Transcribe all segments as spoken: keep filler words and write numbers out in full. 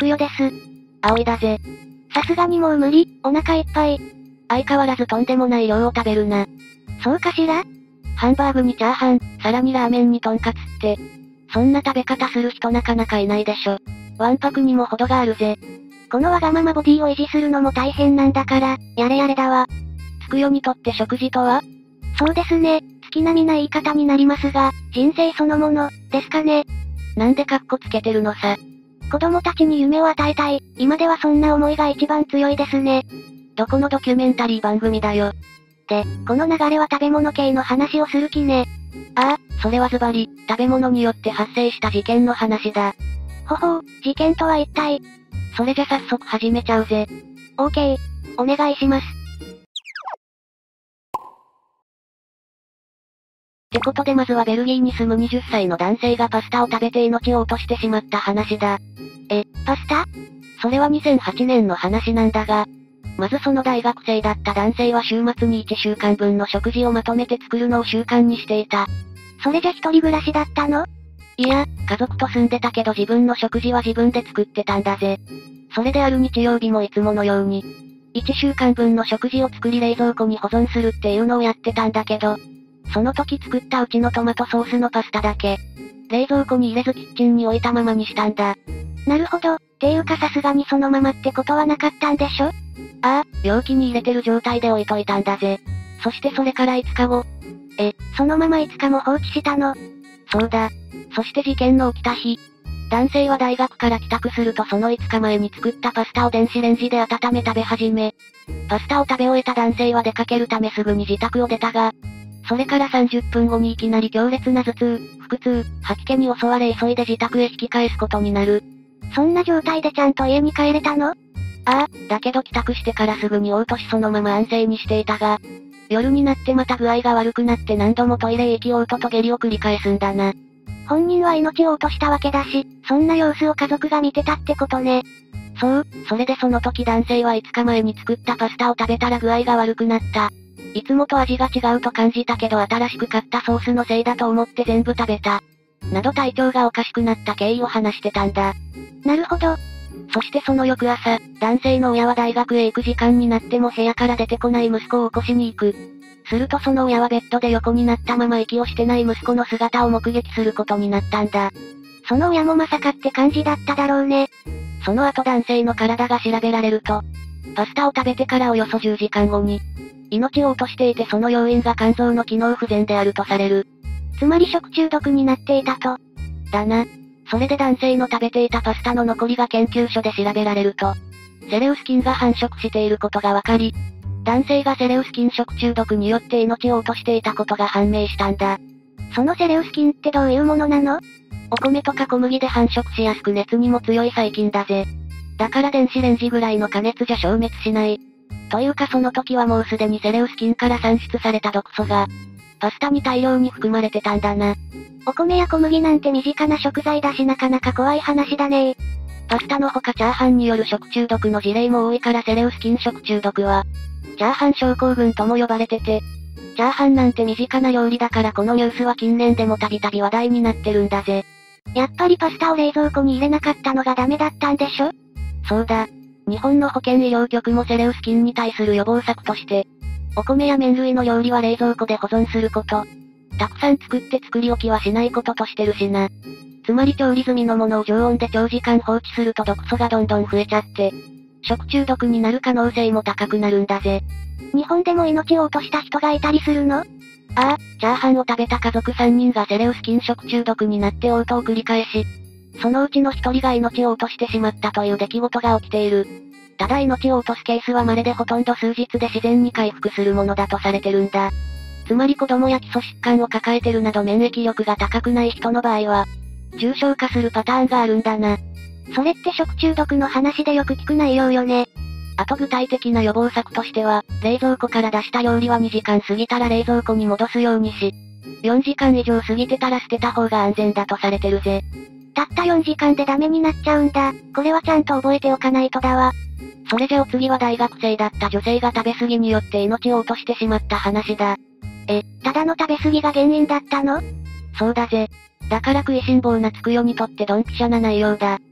くよです。 葵だぜ。 さすがにもう無理、お腹いっぱい。 相変わらずとんでもない量を食べるな。 そうかしら？ ハンバーグにチャーハン、さらにラーメンにとんかつって。そんな食べ方する人なかなかいないでしょ。わんぱくにも程があるぜ。 このわがままボディを維持するのも大変なんだから、やれやれだわ。 つくよにとって食事とは？ そうですね、月並みな言い方になりますが、人生そのもの、ですかね。 なんでカッコつけてるのさ。 子供たちに夢を与えたい、今ではそんな思いが一番強いですね。 どこのドキュメンタリー番組だよ。 で、この流れは食べ物系の話をする気ね。 ああ、それはズバリ、食べ物によって発生した事件の話だ。 ほほう、事件とは一体。 それじゃ早速始めちゃうぜ。 オーケー、お願いします。 ってことでまずはベルギーに住むはたちの男性がパスタを食べて命を落としてしまった話だ。 え、パスタ？ それはにせんはちねんの話なんだが、まずその大学生だった男性は週末にいっしゅうかんぶんの食事をまとめて作るのを習慣にしていた。 それじゃ一人暮らしだったの？ いや、家族と住んでたけど自分の食事は自分で作ってたんだぜ。それである日曜日もいつものように、いっしゅうかんぶんの食事を作り冷蔵庫に保存するっていうのをやってたんだけど、その時作ったうちのトマトソースのパスタだけ、冷蔵庫に入れずキッチンに置いたままにしたんだ。 なるほど、っていうかさすがにそのままってことはなかったんでしょ？ ああ、容器に入れてる状態で置いといたんだぜ。そしてそれからいつかご。 え、そのままいつかも放置したの？ そうだ。そして事件の起きた日、男性は大学から帰宅するとそのいつかまえに作ったパスタを電子レンジで温め食べ始め、パスタを食べ終えた男性は出かけるためすぐに自宅を出たが、それからさんじゅっぷんごにいきなり強烈な頭痛、腹痛、吐き気に襲われ急いで自宅へ引き返すことになる。 そんな状態でちゃんと家に帰れたの？ ああ、だけど帰宅してからすぐに嘔吐しそのまま安静にしていたが、夜になってまた具合が悪くなって何度もトイレへ行き嘔吐と下痢を繰り返すんだな。 本人は命を落としたわけだし、そんな様子を家族が見てたってことね。 そう、それでその時男性はいつかまえに作ったパスタを食べたら具合が悪くなった。いつもと味が違うと感じたけど新しく買ったソースのせいだと思って全部食べた。など体調がおかしくなった経緯を話してたんだ。 なるほど。 そしてその翌朝、男性の親は大学へ行く時間になっても部屋から出てこない息子を起こしに行く。するとその親はベッドで横になったまま息をしてない息子の姿を目撃することになったんだ。 その親もまさかって感じだっただろうね。 その後男性の体が調べられると、パスタを食べてからおよそじゅうじかんごに、命を落としていてその要因が肝臓の機能不全であるとされる。 つまり食中毒になっていたと。 だな。それで男性の食べていたパスタの残りが研究所で調べられると、セレウス菌が繁殖していることがわかり、男性がセレウス菌食中毒によって命を落としていたことが判明したんだ。 そのセレウス菌ってどういうものなの？ お米とか小麦で繁殖しやすく熱にも強い細菌だぜ。だから電子レンジぐらいの加熱じゃ消滅しない。というかその時はもうすでにセレウス菌から産出された毒素が、パスタに大量に含まれてたんだな。 お米や小麦なんて身近な食材だしなかなか怖い話だね。 パスタのほかチャーハンによる食中毒の事例も多いからセレウス菌食中毒は、チャーハン症候群とも呼ばれてて、チャーハンなんて身近な料理だからこのニュースは近年でもたびたび話題になってるんだぜ。 やっぱりパスタを冷蔵庫に入れなかったのがダメだったんでしょ？ そうだ。日本の保健医療局もセレウス菌に対する予防策として、お米や麺類の料理は冷蔵庫で保存すること、たくさん作って作り置きはしないこととしてるしな。つまり調理済みのものを常温で長時間放置すると毒素がどんどん増えちゃって、食中毒になる可能性も高くなるんだぜ。 日本でも命を落とした人がいたりするの？ああ、チャーハンを食べた家族さんにんがセレウス菌食中毒になって嘔吐を繰り返し、そのうちのひとりが命を落としてしまったという出来事が起きている。ただ命を落とすケースは稀でほとんど数日で自然に回復するものだとされてるんだ。つまり子供や基礎疾患を抱えてるなど免疫力が高くない人の場合は、重症化するパターンがあるんだな。 それって食中毒の話でよく聞く内容よね。 あと具体的な予防策としては、冷蔵庫から出した料理はにじかん過ぎたら冷蔵庫に戻すようにし、よんじかん以上過ぎてたら捨てた方が安全だとされてるぜ。 たったよんじかんでダメになっちゃうんだ。これはちゃんと覚えておかないとだわ。 それじゃお次は大学生だった女性が食べ過ぎによって命を落としてしまった話だ。 え、ただの食べ過ぎが原因だったの？ そうだぜ。だから食いしん坊なつくよにとってドンピシャな内容だ。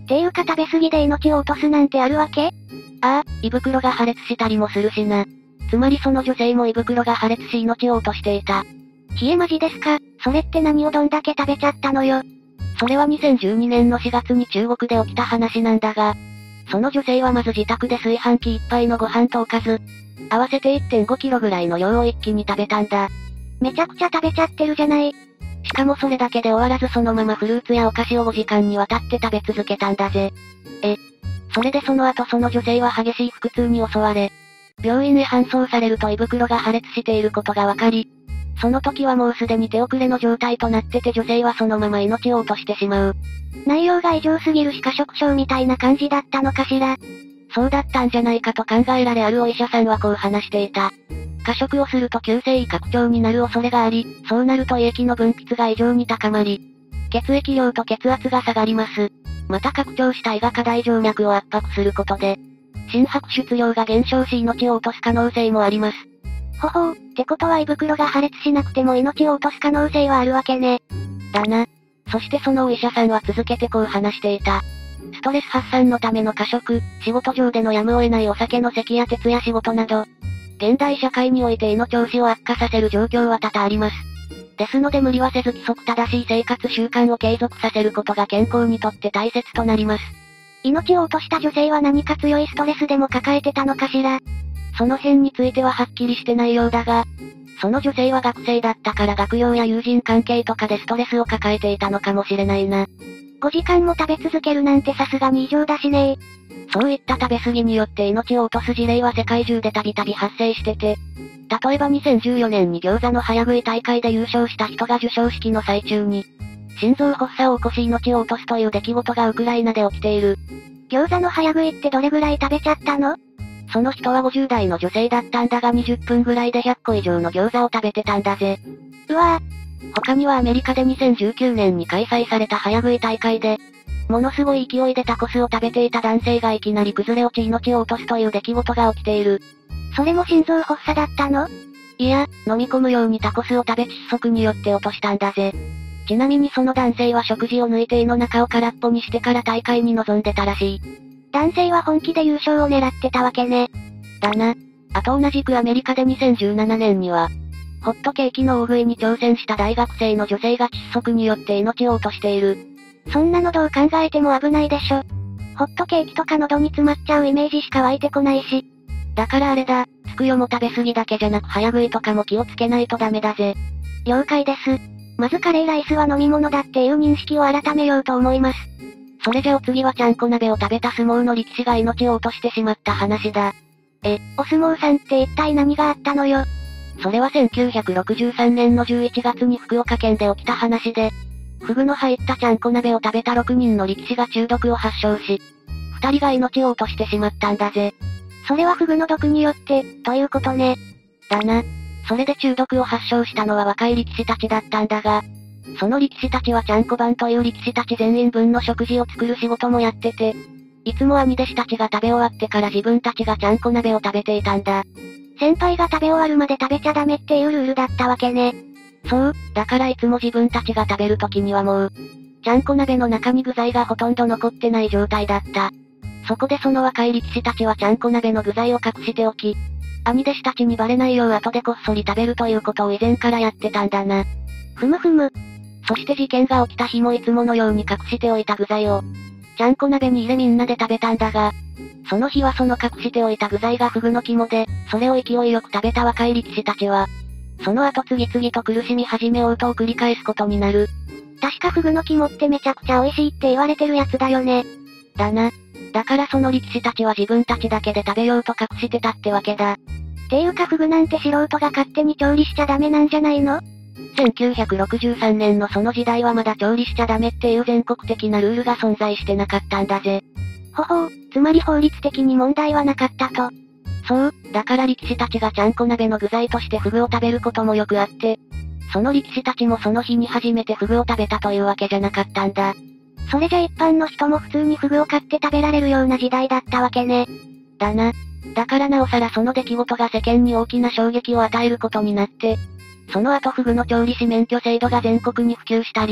ていうか食べ過ぎで命を落とすなんてあるわけ？ ああ、胃袋が破裂したりもするしな。つまりその女性も胃袋が破裂し命を落としていた。 ひえマジですか？それって何をどんだけ食べちゃったのよ。 それはにせんじゅうにねんのしがつに中国で起きた話なんだが、その女性はまず自宅で炊飯器いっぱいのご飯とおかず、合わせて いってんごキロぐらいの量を一気に食べたんだ。 めちゃくちゃ食べちゃってるじゃない。 しかもそれだけで終わらずそのままフルーツやお菓子をごじかんにわたって食べ続けたんだぜ。え、それでその後その女性は激しい腹痛に襲われ、病院へ搬送されると胃袋が破裂していることがわかり、その時はもうすでに手遅れの状態となってて女性はそのまま命を落としてしまう。 内容が異常すぎるし過食症みたいな感じだったのかしら。 そうだったんじゃないかと考えられあるお医者さんはこう話していた。過食をすると急性胃拡張になる恐れがあり、そうなると胃液の分泌が異常に高まり、血液量と血圧が下がります。また拡張した胃が下大静脈を圧迫することで、心拍出量が減少し命を落とす可能性もあります。 ほほう、ってことは胃袋が破裂しなくても命を落とす可能性はあるわけね。 だな。そしてそのお医者さんは続けてこう話していた。ストレス発散のための過食、仕事上でのやむを得ないお酒の席や徹夜仕事など、現代社会において胃の調子を悪化させる状況は多々あります。ですので無理はせず規則正しい生活習慣を継続させることが健康にとって大切となります。 命を落とした女性は何か強いストレスでも抱えてたのかしら。 その辺についてははっきりしてないようだが、その女性は学生だったから学業や友人関係とかでストレスを抱えていたのかもしれないな。 ごじかんも食べ続けるなんてさすがに異常だしね。 そういった食べ過ぎによって命を落とす事例は世界中でたびたび発生してて、例えばにせんじゅうよねんに餃子の早食い大会で優勝した人が授賞式の最中に、心臓発作を起こし命を落とすという出来事がウクライナで起きている。 餃子の早食いってどれぐらい食べちゃったの？ その人はごじゅうだいの女性だったんだがにじゅっぷんぐらいでひゃっこ以上の餃子を食べてたんだぜ。 うわぁ。 他にはアメリカでにせんじゅうきゅうねんに開催された早食い大会で、ものすごい勢いでタコスを食べていた男性がいきなり崩れ落ち命を落とすという出来事が起きている。 それも心臓発作だったの？ いや、飲み込むようにタコスを食べ窒息によって落としたんだぜ。ちなみにその男性は食事を抜いて胃の中を空っぽにしてから大会に臨んでたらしい。 男性は本気で優勝を狙ってたわけね。 だな。あと同じくアメリカでにせんじゅうななねんには、ホットケーキの大食いに挑戦した大学生の女性が窒息によって命を落としている。 そんなのどう考えても危ないでしょ。ホットケーキとか喉に詰まっちゃうイメージしか湧いてこないし。 だからあれだ、つくよも食べ過ぎだけじゃなく早食いとかも気をつけないとダメだぜ。 了解です。まずカレーライスは飲み物だっていう認識を改めようと思います。 それじゃお次はちゃんこ鍋を食べた相撲の力士が命を落としてしまった話だ。 え、お相撲さんって一体何があったのよ。 それはせんきゅうひゃくろくじゅうさんねんのじゅういちがつに福岡県で起きた話で、フグの入ったちゃんこ鍋を食べたろくにんの力士が中毒を発症し、ふたりが命を落としてしまったんだぜ。 それはフグの毒によって、ということね。 だな。それで中毒を発症したのは若い力士たちだったんだが、その力士たちはちゃんこ番という力士たち全員分の食事を作る仕事もやってて、いつも兄弟子たちが食べ終わってから自分たちがちゃんこ鍋を食べていたんだ。 先輩が食べ終わるまで食べちゃダメっていうルールだったわけね。 そう、だからいつも自分たちが食べる時にはもう、ちゃんこ鍋の中に具材がほとんど残ってない状態だった。そこでその若い力士たちはちゃんこ鍋の具材を隠しておき、兄弟子たちにバレないよう後でこっそり食べるということを以前からやってたんだな。 ふむふむ。 そして事件が起きた日もいつものように隠しておいた具材を、ちゃんこ鍋に入れみんなで食べたんだが、その日はその隠しておいた具材がフグの肝で、それを勢いよく食べた若い力士たちは、その後次々と苦しみ始め嘔吐を繰り返すことになる。 確かフグの肝ってめちゃくちゃ美味しいって言われてるやつだよね。 だな。だからその力士たちは自分たちだけで食べようと隠してたってわけだ。 っていうかフグなんて素人が勝手に調理しちゃダメなんじゃないの？ せんきゅうひゃくろくじゅうさんねんのその時代はまだ調理しちゃダメっていう全国的なルールが存在してなかったんだぜ。 ほほう、つまり法律的に問題はなかったと。 そう、だから力士たちがちゃんこ鍋の具材としてフグを食べることもよくあって、その力士たちもその日に初めてフグを食べたというわけじゃなかったんだ。 それじゃ一般の人も普通にフグを買って食べられるような時代だったわけね。 だな。だからなおさらその出来事が世間に大きな衝撃を与えることになって、その後フグの調理師免許制度が全国に普及したり、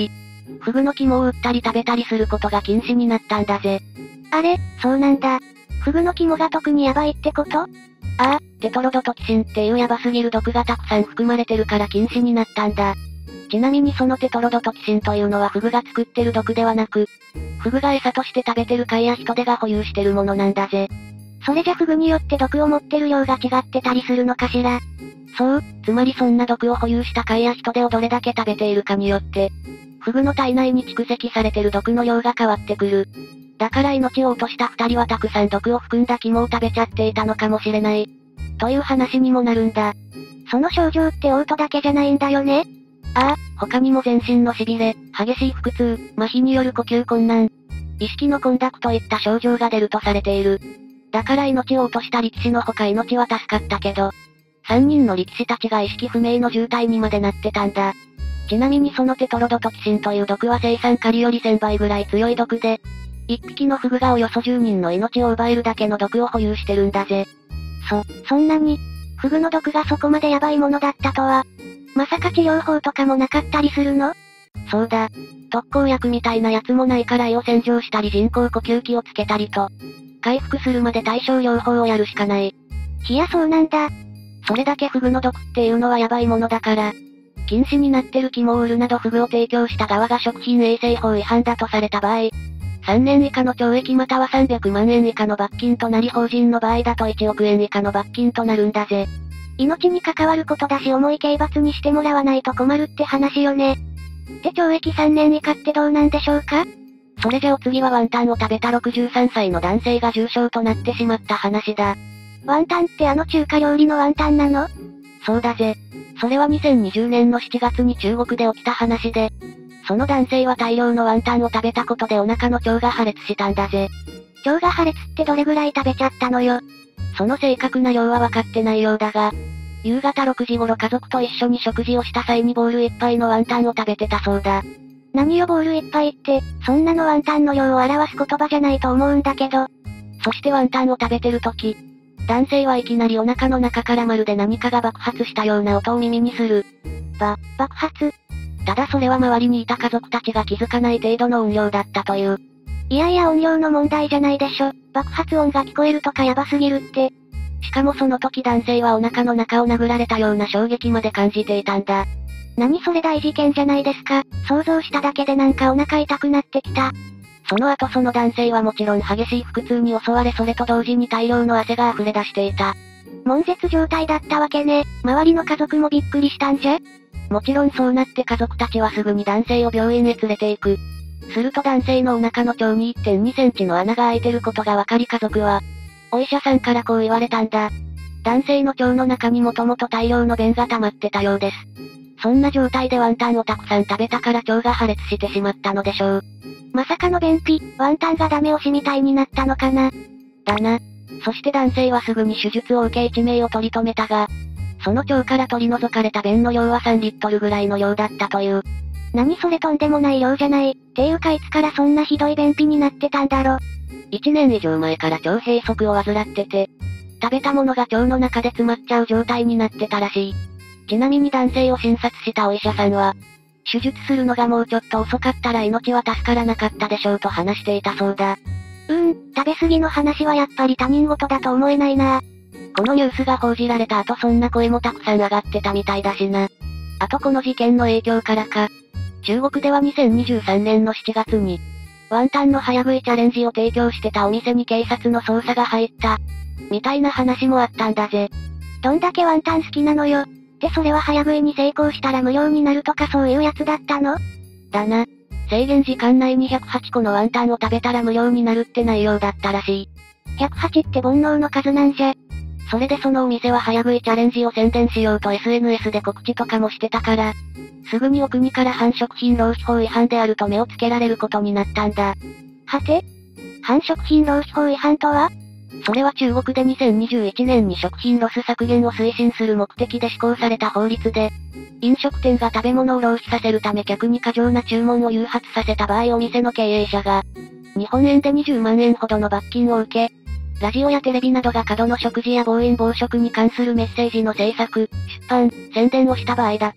フグの肝を売ったり食べたりすることが禁止になったんだぜ。 あれ、そうなんだ。フグの肝が特にヤバいってこと？ ああ、テトロドトキシンっていうヤバすぎる毒がたくさん含まれてるから禁止になったんだ。ちなみにそのテトロドトキシンというのはフグが作ってる毒ではなく、フグが餌として食べてる貝や人手が保有してるものなんだぜ。 それじゃフグによって毒を持ってる量が違ってたりするのかしら？ そう、つまりそんな毒を保有した貝や人手をどれだけ食べているかによって、フグの体内に蓄積されてる毒の量が変わってくる。だから命を落とした二人はたくさん毒を含んだ肝を食べちゃっていたのかもしれない。という話にもなるんだ。 その症状って嘔吐だけじゃないんだよね？ ああ、他にも全身の痺れ、激しい腹痛、麻痺による呼吸困難、意識の混濁といった症状が出るとされている。だから命を落とした力士のほか命は助かったけど、三人の力士たちが意識不明の重体にまでなってたんだ。ちなみにそのテトロドトキシンという毒は青酸カリよりせんばいぐらい強い毒で、一匹のフグがおよそじゅうにんの命を奪えるだけの毒を保有してるんだぜ。 そ、そんなに、フグの毒がそこまでヤバいものだったとは、まさか治療法とかもなかったりするの？ そうだ。特効薬みたいなやつもないから胃を洗浄したり人工呼吸器をつけたりと、回復するまで対症療法をやるしかない。 いやそうなんだ。 それだけフグの毒っていうのはヤバいものだから、禁止になってる肝を売るなどフグを提供した側が食品衛生法違反だとされた場合、さんねん以下の懲役またはさんびゃくまんえん以下の罰金となり法人の場合だといちおくえん以下の罰金となるんだぜ。 命に関わることだし重い刑罰にしてもらわないと困るって話よね。で懲役さんねん以下ってどうなんでしょうか？ それじゃお次はワンタンを食べたろくじゅうさんさいの男性が重傷となってしまった話だ。 ワンタンってあの中華料理のワンタンなの？ そうだぜ。それはにせんにじゅうねんのしちがつに中国で起きた話で、その男性は大量のワンタンを食べたことでお腹の腸が破裂したんだぜ。 腸が破裂ってどれぐらい食べちゃったのよ？ その正確な量は分かってないようだが、夕方ろくじ頃家族と一緒に食事をした際にボール一杯のワンタンを食べてたそうだ。 何よボール一杯って、そんなのワンタンの量を表す言葉じゃないと思うんだけど。 そしてワンタンを食べてる時、男性はいきなりお腹の中からまるで何かが爆発したような音を耳にする。 ば、爆発？ ただそれは周りにいた家族たちが気づかない程度の音量だったという。 いやいや音量の問題じゃないでしょ。爆発音が聞こえるとかヤバすぎるって。 しかもその時男性はお腹の中を殴られたような衝撃まで感じていたんだ。 何それ大事件じゃないですか。想像しただけでなんかお腹痛くなってきた。 その後その男性はもちろん激しい腹痛に襲われそれと同時に大量の汗が溢れ出していた。 悶絶状態だったわけね。周りの家族もびっくりしたんじゃ？ もちろんそうなって家族たちはすぐに男性を病院へ連れて行く。すると男性のお腹の腸に いってんにセンチの穴が開いてることが分かり家族は、お医者さんからこう言われたんだ。男性の腸の中にもともと大量の便が溜まってたようです。そんな状態でワンタンをたくさん食べたから腸が破裂してしまったのでしょう。 まさかの便秘、ワンタンがダメ押しみたいになったのかな。 だな。そして男性はすぐに手術を受け一命を取り留めたが、その腸から取り除かれた便の量はさんリットルぐらいの量だったという。 何それとんでもない量じゃない。っていうかいつからそんなひどい便秘になってたんだろ。 いちねん以上前から腸閉塞を患ってて、食べたものが腸の中で詰まっちゃう状態になってたらしい。ちなみに男性を診察したお医者さんは、手術するのがもうちょっと遅かったら命は助からなかったでしょうと話していたそうだ。 うーん、食べ過ぎの話はやっぱり他人事だと思えないな。 このニュースが報じられた後そんな声もたくさん上がってたみたいだしな。あとこの事件の影響からか、中国ではにせんにじゅうさんねんのしちがつに、ワンタンの早食いチャレンジを提供してたお店に警察の捜査が入った、みたいな話もあったんだぜ。 どんだけワンタン好きなのよ。ってそれは早食いに成功したら無料になるとかそういうやつだったの？ だな。制限時間内にひゃくはちこのワンタンを食べたら無料になるって内容だったらしい。 ひゃくはちって煩悩の数なんじゃ。 それでそのお店は早食いチャレンジを宣伝しようと エスエヌエス で告知とかもしてたから、すぐにお国から反食品浪費法違反であると目をつけられることになったんだ。 はて？反食品浪費法違反とは？ それは中国でにせんにじゅういちねんに食品ロス削減を推進する目的で施行された法律で、飲食店が食べ物を浪費させるため客に過剰な注文を誘発させた場合お店の経営者が、日本円でにじゅうまんえんほどの罰金を受け、ラジオやテレビなどが過度の食事や暴飲暴食に関するメッセージの制作、出版、宣伝をした場合だと、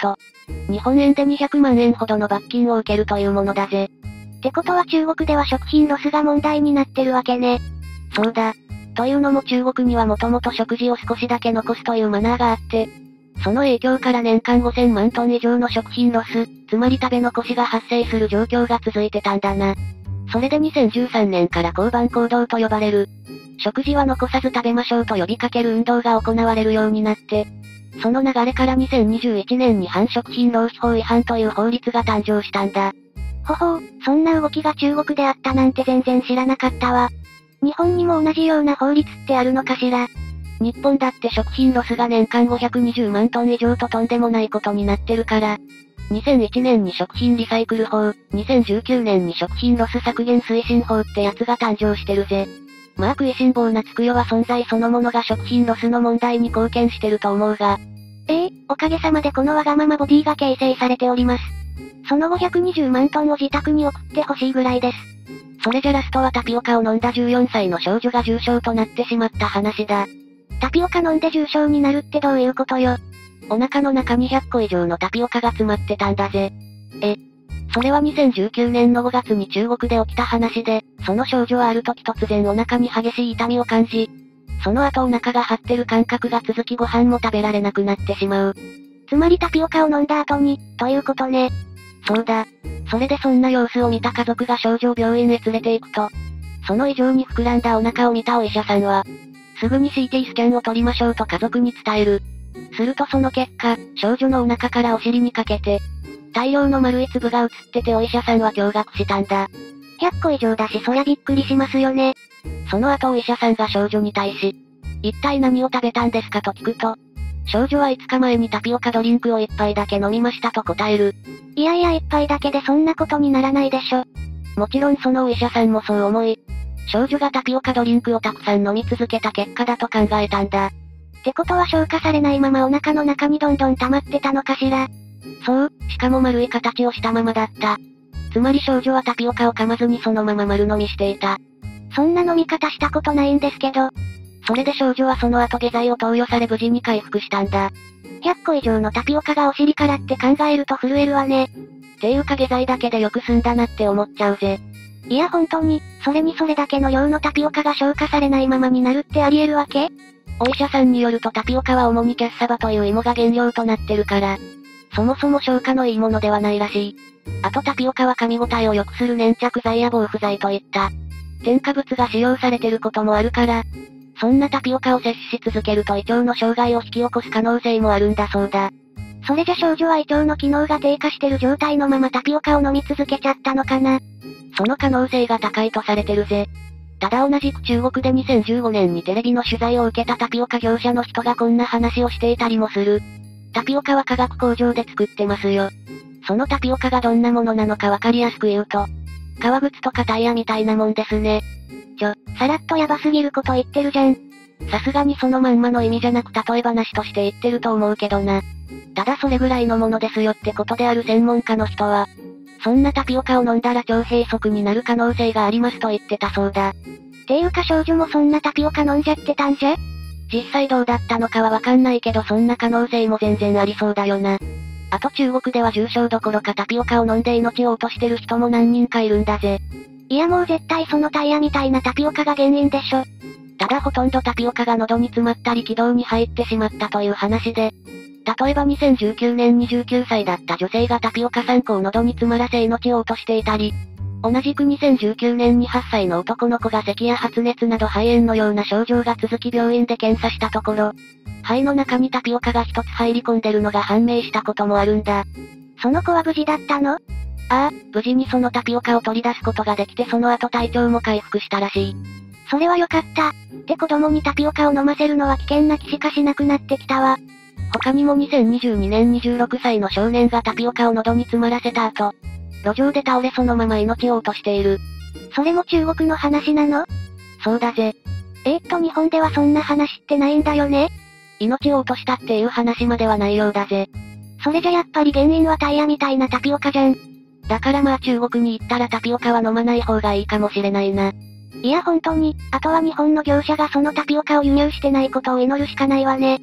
日本円でにひゃくまんえんほどの罰金を受けるというものだぜ。 ってことは中国では食品ロスが問題になってるわけね。 そうだ。というのも中国にはもともと食事を少しだけ残すというマナーがあって、その影響から年間ごせんまんトン以上の食品ロス、つまり食べ残しが発生する状況が続いてたんだな。それでにせんじゅうさんねんから交番行動と呼ばれる、食事は残さず食べましょうと呼びかける運動が行われるようになって、その流れからにせんにじゅういちねんに反食品浪費法違反という法律が誕生したんだ。 ほほう、そんな動きが中国であったなんて全然知らなかったわ。日本にも同じような法律ってあるのかしら。 日本だって食品ロスが年間ごひゃくにじゅうまんトン以上ととんでもないことになってるから、にせんいちねんに食品リサイクル法、にせんじゅうきゅうねんに食品ロス削減推進法ってやつが誕生してるぜ。まあ食いしん坊なつくよは存在そのものが食品ロスの問題に貢献してると思うが。 ええー、おかげさまでこのわがままボディが形成されております。そのごひゃくにじゅうまんトンを自宅に送ってほしいぐらいです。 それじゃラストはタピオカを飲んだじゅうよんさいの少女が重症となってしまった話だ。 タピオカ飲んで重症になるってどういうことよ。 お腹の中にひゃっこ以上のタピオカが詰まってたんだぜ。え、それはにせんじゅうきゅうねんのごがつに中国で起きた話で、その少女はある時突然お腹に激しい痛みを感じ、その後お腹が張ってる感覚が続きご飯も食べられなくなってしまう。 つまりタピオカを飲んだ後に、ということね。 そうだ。それでそんな様子を見た家族が少女を病院へ連れて行くと、その異常に膨らんだお腹を見たお医者さんは、すぐに シーティー スキャンを取りましょうと家族に伝える。するとその結果、少女のお腹からお尻にかけて、大量の丸い粒が映っててお医者さんは驚愕したんだ。 ひゃっこ以上だしそりゃびっくりしますよね。 その後お医者さんが少女に対し、一体何を食べたんですかと聞くと、少女はいつかまえにタピオカドリンクを一杯だけ飲みましたと答える。 いやいや一杯だけでそんなことにならないでしょ。 もちろんそのお医者さんもそう思い、少女がタピオカドリンクをたくさん飲み続けた結果だと考えたんだ。 ってことは消化されないままお腹の中にどんどん溜まってたのかしら。 そう、しかも丸い形をしたままだった。つまり少女はタピオカを噛まずにそのまま丸飲みしていた。 そんな飲み方したことないんですけど。 それで少女はその後下剤を投与され無事に回復したんだ。 ひゃっこ以上のタピオカがお尻からって考えると震えるわね。 っていうか下剤だけでよく済んだなって思っちゃうぜ。 いや本当に、それにそれだけの量のタピオカが消化されないままになるってあり得るわけ？ お医者さんによるとタピオカは主にキャッサバという芋が原料となってるから、そもそも消化のいいものではないらしい。あとタピオカは噛み応えを良くする粘着剤や防腐剤といった、添加物が使用されてることもあるから、そんなタピオカを摂取し続けると胃腸の障害を引き起こす可能性もあるんだそうだ。 それじゃ少女は胃腸の機能が低下してる状態のままタピオカを飲み続けちゃったのかな。 その可能性が高いとされてるぜ。ただ同じく中国でにせんじゅうごねんにテレビの取材を受けたタピオカ業者の人がこんな話をしていたりもする。タピオカは化学工場で作ってますよ。そのタピオカがどんなものなのかわかりやすく言うと、革靴とかタイヤみたいなもんですね。 ちょ、さらっとヤバすぎること言ってるじゃん。 さすがにそのまんまの意味じゃなく例え話として言ってると思うけどな。ただそれぐらいのものですよってことである専門家の人は、そんなタピオカを飲んだら腸閉塞になる可能性がありますと言ってたそうだ。 っていうか少女もそんなタピオカ飲んじゃってたんじゃ？ 実際どうだったのかはわかんないけどそんな可能性も全然ありそうだよな。あと中国では重症どころかタピオカを飲んで命を落としてる人も何人かいるんだぜ。 いやもう絶対そのタイヤみたいなタピオカが原因でしょ。 ただほとんどタピオカが喉に詰まったり気道に入ってしまったという話で、例えばにせんじゅうきゅうねんにじゅうきゅうさいだった女性がタピオカさんこを喉に詰まらせ命を落としていたり、同じくにせんじゅうきゅうねんにはっさいの男の子が咳や発熱など肺炎のような症状が続き病院で検査したところ、肺の中にタピオカが一つ入り込んでるのが判明したこともあるんだ。 その子は無事だったの？ ああ、無事にそのタピオカを取り出すことができてその後体調も回復したらしい。 それはよかった。って子供にタピオカを飲ませるのは危険な気しかしなくなってきたわ。 他にもにせんにじゅうにねんにじゅうろくさいの少年がタピオカを喉に詰まらせた後、路上で倒れそのまま命を落としている。 それも中国の話なの？ そうだぜ。 えーっと日本ではそんな話ってないんだよね？ 命を落としたっていう話まではないようだぜ。 それじゃやっぱり原因はタイヤみたいなタピオカじゃん。 だからまあ中国に行ったらタピオカは飲まない方がいいかもしれないな。 いや本当に、あとは日本の業者がそのタピオカを輸入してないことを祈るしかないわね。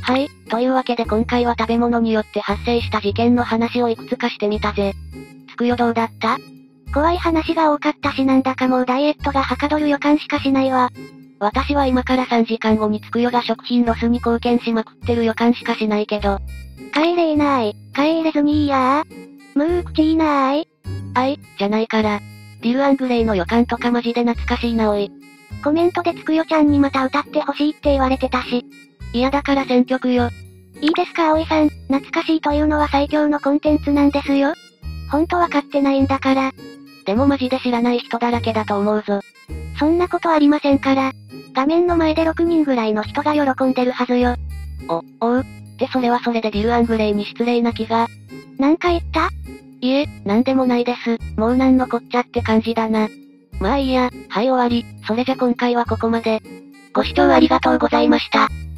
はい、というわけで今回は食べ物によって発生した事件の話をいくつかしてみたぜ。つくよどうだった？ 怖い話が多かったしなんだかもうダイエットがはかどる予感しかしないわ。 私は今からさんじかんごにつくよが食品ロスに貢献しまくってる予感しかしないけど。 帰れーなーい。帰れずにいいやー。むー口いいなーい。 あい、じゃないから。ディル・アングレイの予感とかマジで懐かしいなおい。 コメントでつくよちゃんにまた歌ってほしいって言われてたし。 いやだから選曲よ。 いいですか葵さん、懐かしいというのは最強のコンテンツなんですよ。ほんとわかってないんだから。 でもマジで知らない人だらけだと思うぞ。 そんなことありませんから。画面の前でろくにんぐらいの人が喜んでるはずよ。 お、おう。ってそれはそれでディル・アングレイに失礼な気が。 なんか言った？ いえ、なんでもないです。もうなんのこっちゃって感じだな。まあいいや、はい終わり。それじゃ今回はここまで。ご視聴ありがとうございました。